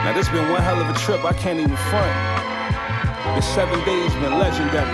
Now this been one hell of a trip, I can't even front. This 7 days been legendary.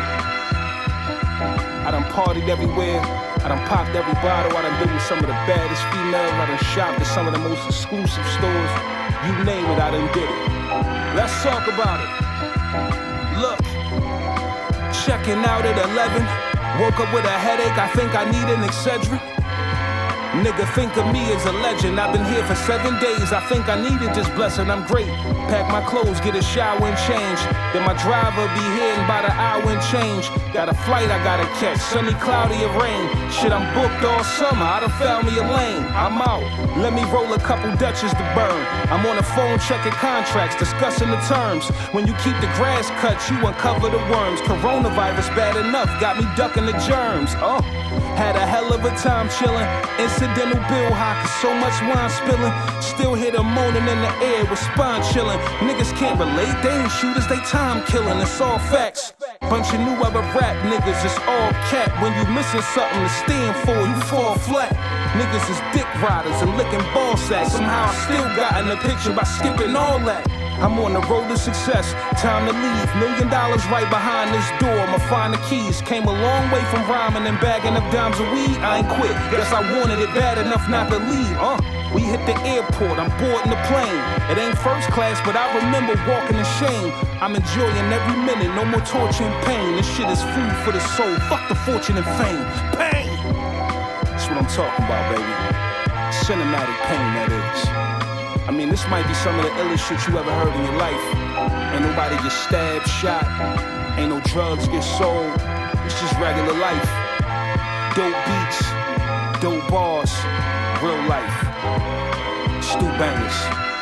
I done partied everywhere, I done popped every bottle, I done been with some of the baddest females, I done shopped at some of the most exclusive stores. You name it, I done did it. Let's talk about it. Look, checking out at 11, woke up with a headache, I think I need an Excedrin. Nigga think of me as a legend. I've been here for 7 days. I think I needed this blessing. I'm great. Pack my clothes, get a shower and change. Then my driver be here in about an hour and change. Got a flight I gotta catch. Sunny, cloudy, or rain. Shit, I'm booked all summer. I done found me a lane. I'm out. Let me roll a couple Dutches to burn. I'm on the phone checking contracts, discussing the terms. When you keep the grass cut, you uncover the worms. Coronavirus bad enough, got me ducking the germs. Had a hell of a time chilling. Incidental bill hockey, so much wine spilling. Still hear them moaning in the air with spine chilling. Niggas can't relate, they ain't shooters, they time killing. It's all facts. Bunch of new ever rap niggas, it's all cap. When you missing something to stand for, you fall flat. Niggas is dick riders and licking ball sacks. Somehow I still got in the picture by skipping all that. I'm on the road to success, time to leave. $1 million right behind this door, I'ma find the keys. Came a long way from rhyming and bagging up dimes of weed. I ain't quit, guess I wanted it bad enough not to leave. We hit the airport, I'm boarding the plane. It ain't first class, but I remember walking in shame. I'm enjoying every minute, no more torture and pain. This shit is food for the soul, fuck the fortune and fame. Pain! That's what I'm talking about, baby. Cinematic pain, that is. I mean, this might be some of the illest shit you ever heard in your life. Ain't nobody get stabbed, shot. Ain't no drugs get sold. It's just regular life. Dope beats, dope bars, real life. Stu Bangers.